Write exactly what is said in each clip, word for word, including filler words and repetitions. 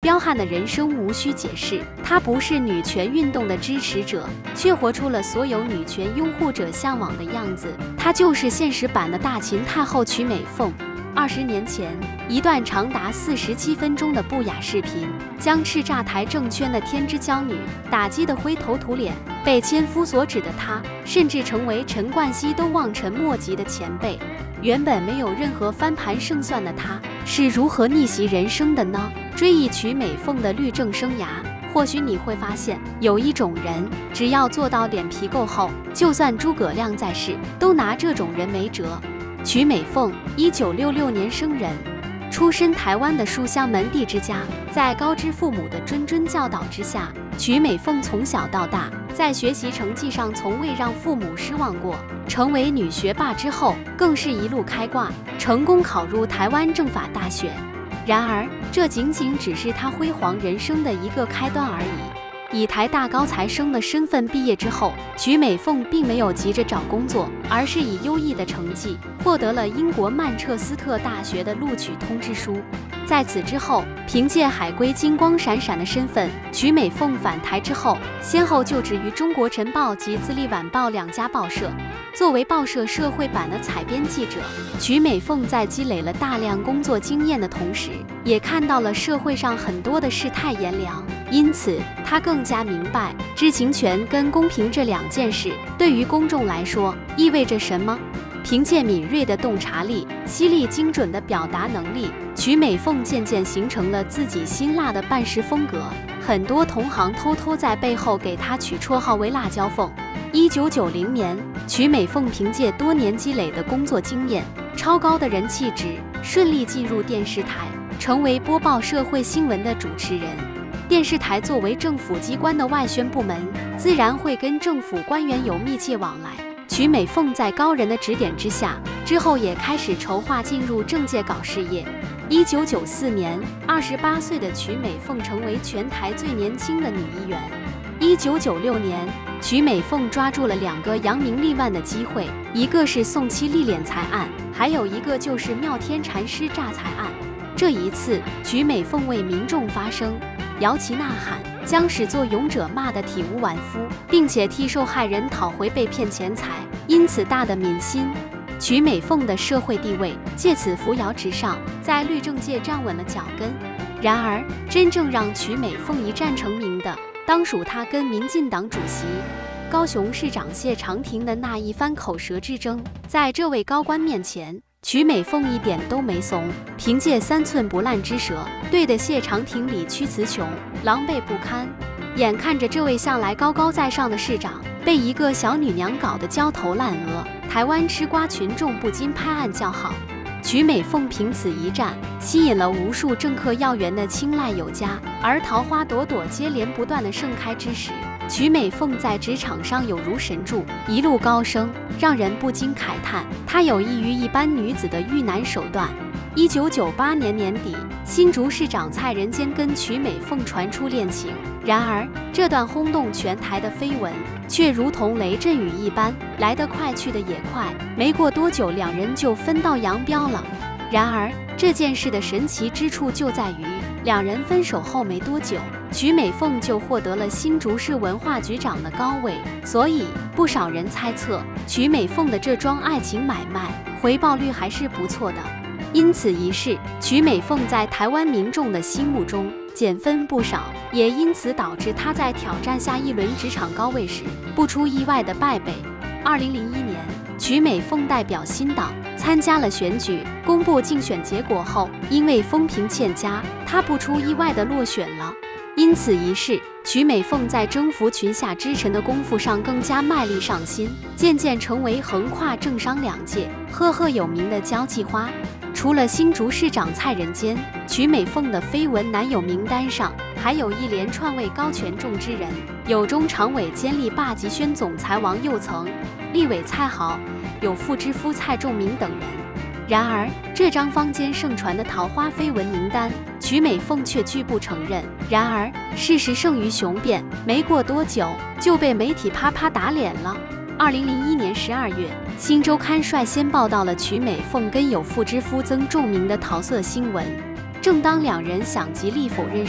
彪悍的人生无需解释。她不是女权运动的支持者，却活出了所有女权拥护者向往的样子。她就是现实版的大秦太后曲美凤。二十年前，一段长达四十七分钟的不雅视频，将叱咤台政圈的天之娇女打击得灰头土脸。被千夫所指的她，甚至成为陈冠希都望尘莫及的前辈。原本没有任何翻盘胜算的她，是如何逆袭人生的呢？追忆曲美凤的律政生涯，或许你会发现，有一种人，只要做到脸皮够厚，就算诸葛亮在世，都拿这种人没辙。曲美凤，一九六六年生人，出身台湾的书香门第之家，在高知父母的谆谆教导之下，曲美凤从小到大，在学习成绩上从未让父母失望过。成为女学霸之后，更是一路开挂，成功考入台湾政法大学。然而，这仅仅只是她辉煌人生的一个开端而已。以台大高材生的身份毕业之后，曲美凤并没有急着找工作，而是以优异的成绩获得了英国曼彻斯特大学的录取通知书。在此之后，凭借海归金光闪闪的身份，曲美凤返台之后，先后就职于中国晨报及自立晚报两家报社。作为报社社会版的采编记者，曲美凤在积累了大量工作经验的同时，也看到了社会上很多的世态炎凉。因此，她更加明白知情权跟公平这两件事对于公众来说意味着什么。凭借敏锐的洞察力、犀利精准的表达能力，曲美凤渐渐形成了自己辛辣的办事风格。很多同行偷偷在背后给她取绰号为“辣椒凤”。一九九零年，曲美凤凭借多年积累的工作经验、超高的人气值，顺利进入电视台，成为播报社会新闻的主持人。电视台作为政府机关的外宣部门，自然会跟政府官员有密切往来。曲美凤在高人的指点之下，之后也开始筹划进入政界搞事业。一九九四年，二十八岁的曲美凤成为全台最年轻的女议员。一九九六年，曲美凤抓住了两个扬名立万的机会，一个是宋七力敛财案，还有一个就是妙天禅师诈财案。这一次，曲美凤为民众发声，摇旗呐喊，将始作俑者骂得体无完肤，并且替受害人讨回被骗钱财，因此大得民心。曲美凤的社会地位借此扶摇直上，在律政界站稳了脚跟。然而，真正让曲美凤一战成名的，当属她跟民进党主席、高雄市长谢长廷的那一番口舌之争。在这位高官面前，曲美凤一点都没怂，凭借三寸不烂之舌，对得谢长廷理屈词穷，狼狈不堪。眼看着这位向来高高在上的市长被一个小女娘搞得焦头烂额，台湾吃瓜群众不禁拍案叫好。曲美凤凭此一战，吸引了无数政客要员的青睐有加，而桃花朵朵接连不断的盛开之时，曲美凤在职场上有如神助，一路高升，让人不禁慨叹她有异于一般女子的遇难手段。一九九八年年底，新竹市长蔡仁坚跟曲美凤传出恋情，然而这段轰动全台的绯闻却如同雷阵雨一般，来得快去得也快，没过多久两人就分道扬镳了。然而这件事的神奇之处就在于，两人分手后没多久，曲美凤就获得了新竹市文化局长的高位，所以不少人猜测曲美凤的这桩爱情买卖回报率还是不错的。因此一事，曲美凤在台湾民众的心目中减分不少，也因此导致她在挑战下一轮职场高位时不出意外的败北。二零零一年，曲美凤代表新党参加了选举，公布竞选结果后，因为风评欠佳，她不出意外的落选了。因此一事，曲美凤在征服群下之臣的功夫上更加卖力上心，渐渐成为横跨政商两界赫赫有名的交际花。除了新竹市长蔡仁坚，曲美凤的绯闻男友名单上还有一连串位高权重之人，有中常委兼立霸极轩总裁王佑曾、立委蔡豪，有副之夫蔡仲明等人。然而，这张坊间盛传的桃花绯闻名单，曲美凤却拒不承认。然而，事实胜于雄辩，没过多久就被媒体啪啪打脸了。二零零一年十二月，《新周刊》率先报道了曲美凤跟有妇之夫曾仲明的桃色新闻。正当两人想极力否认时，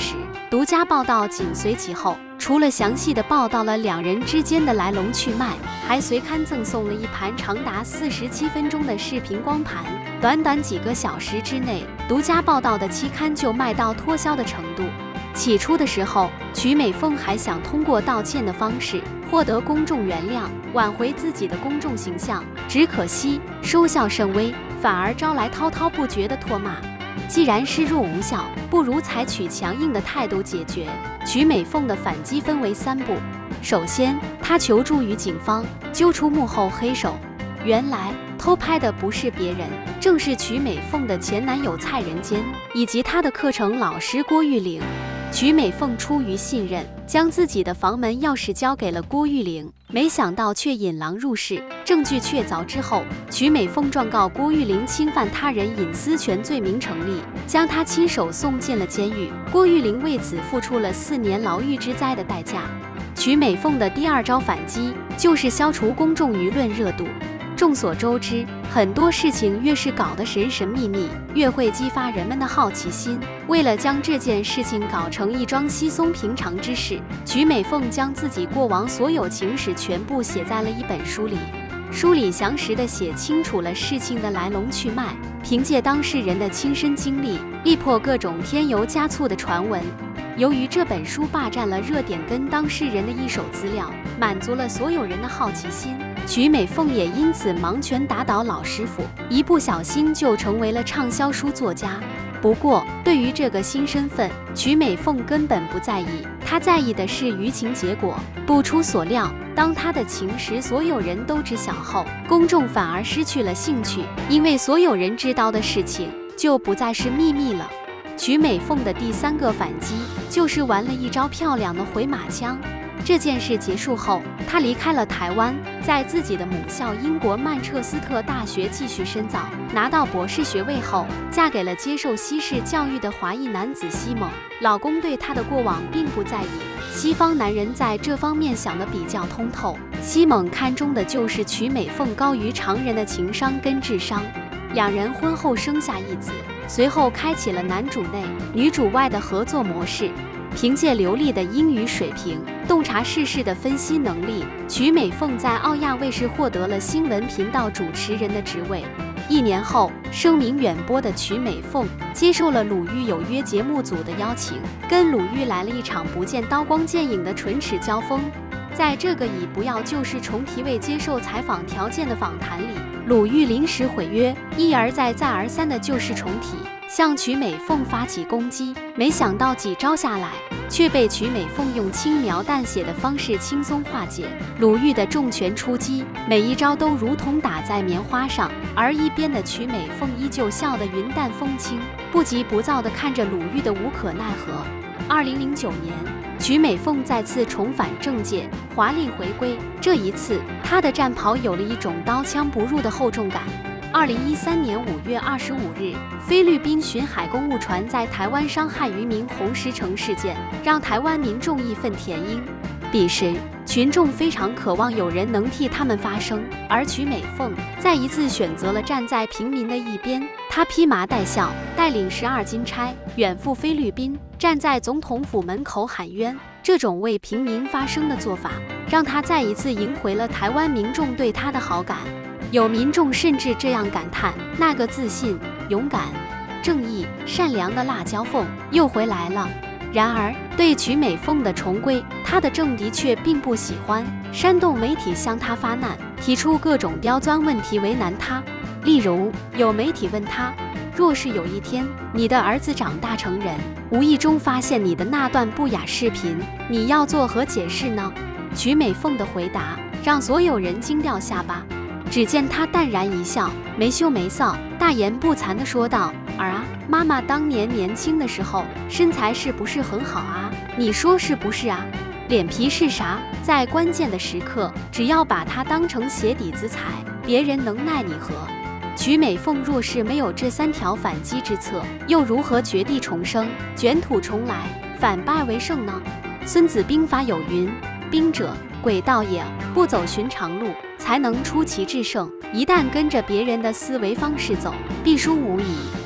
独家报道紧随其后，除了详细的报道了两人之间的来龙去脉，还随刊赠送了一盘长达四十七分钟的视频光盘。短短几个小时之内，独家报道的期刊就卖到脱销的程度。起初的时候，曲美凤还想通过道歉的方式获得公众原谅，挽回自己的公众形象，只可惜收效甚微，反而招来滔滔不绝的唾骂。既然示弱无效，不如采取强硬的态度解决。曲美凤的反击分为三步：首先，她求助于警方，揪出幕后黑手。原来偷拍的不是别人，正是曲美凤的前男友蔡仁坚以及她的课程老师郭玉玲。曲美凤出于信任，将自己的房门钥匙交给了郭玉玲，没想到却引狼入室。证据确凿之后，曲美凤状告郭玉玲侵犯他人隐私权罪名成立，将她亲手送进了监狱。郭玉玲为此付出了四年牢狱之灾的代价。曲美凤的第二招反击就是消除公众舆论热度。众所周知，很多事情越是搞得神神秘秘，越会激发人们的好奇心。为了将这件事情搞成一桩稀松平常之事，曲美凤将自己过往所有情史全部写在了一本书里。书里详实地写清楚了事情的来龙去脉，凭借当事人的亲身经历，力破各种添油加醋的传闻。由于这本书霸占了热点跟当事人的一手资料，满足了所有人的好奇心，曲美凤也因此盲拳打倒老师傅，一不小心就成为了畅销书作家。不过，对于这个新身份，曲美凤根本不在意，她在意的是舆情结果。不出所料，当她的情史所有人都知晓后，公众反而失去了兴趣，因为所有人知道的事情就不再是秘密了。曲美凤的第三个反击就是玩了一招漂亮的回马枪。这件事结束后，她离开了台湾，在自己的母校英国曼彻斯特大学继续深造，拿到博士学位后，嫁给了接受西式教育的华裔男子西蒙。老公对她的过往并不在意，西方男人在这方面想得比较通透，西蒙看中的就是曲美凤高于常人的情商跟智商。两人婚后生下一子，随后开启了男主内女主外的合作模式。凭借流利的英语水平、洞察世事的分析能力，曲美凤在澳亚卫视获得了新闻频道主持人的职位。一年后，声名远播的曲美凤接受了鲁豫有约节目组的邀请，跟鲁豫来了一场不见刀光剑影的唇齿交锋。在这个以不要旧事重提为接受采访条件的访谈里，鲁豫临时毁约，一而再再而三的旧事重提，向曲美凤发起攻击。没想到几招下来，却被曲美凤用轻描淡写的方式轻松化解。鲁豫的重拳出击，每一招都如同打在棉花上，而一边的曲美凤依旧笑得云淡风轻，不急不躁地看着鲁豫的无可奈何。二零零九年，曲美凤再次重返政界，华丽回归。这一次，她的战袍有了一种刀枪不入的厚重感。二零一三年五月二十五日，菲律宾巡海公务船在台湾伤害渔民红石城事件，让台湾民众义愤填膺。彼时，群众非常渴望有人能替他们发声，而曲美凤再一次选择了站在平民的一边。她披麻戴孝，带领十二金钗远赴菲律宾，站在总统府门口喊冤。这种为平民发声的做法，让她再一次赢回了台湾民众对她的好感。有民众甚至这样感叹：那个自信、勇敢、正义、善良的辣椒凤又回来了。然而，对曲美凤的重归，她的政敌却并不喜欢。煽动媒体向她发难，提出各种刁钻问题为难她。例如，有媒体问她：若是有一天你的儿子长大成人，无意中发现你的那段不雅视频，你要作何解释呢？曲美凤的回答让所有人惊掉下巴。只见她淡然一笑，没羞没臊，大言不惭地说道：儿啊，妈妈当年年轻的时候身材是不是很好啊？你说是不是啊？脸皮是啥？在关键的时刻，只要把它当成鞋底子踩，别人能奈你何？曲美凤若是没有这三条反击之策，又如何绝地重生、卷土重来、反败为胜呢？孙子兵法有云：兵者，诡道也，不走寻常路，才能出奇制胜。一旦跟着别人的思维方式走，必输无疑。